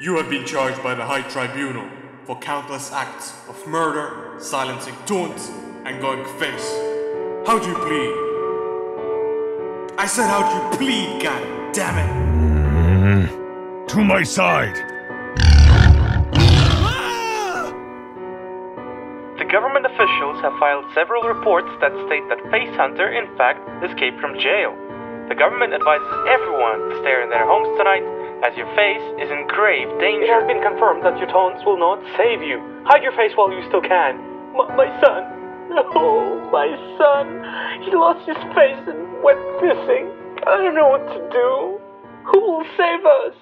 You have been charged by the High Tribunal for countless acts of murder, silencing taunts, and going face. How'd you plead? I said how'd you plead, god damn it! To my side! The government officials have filed several reports that state that Face Hunter, in fact, escaped from jail. The government advises everyone to stay in their homes tonight, as your face is in grave danger. It has been confirmed that your taunts will not save you. Hide your face while you still can. My son. Oh, my son. He lost his face and went missing. I don't know what to do. Who will save us?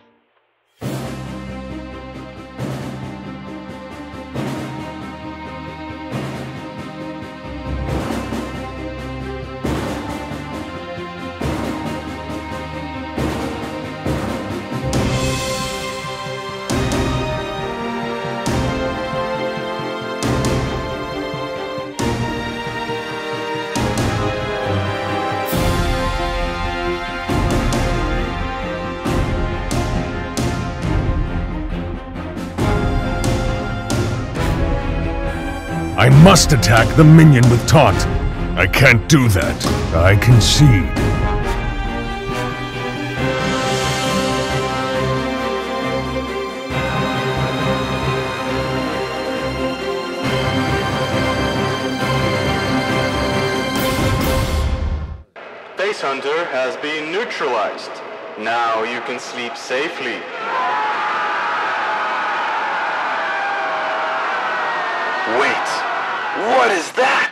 I must attack the minion with taunt. I can't do that. I concede. Face Hunter has been neutralized. Now you can sleep safely. Wait, what is that?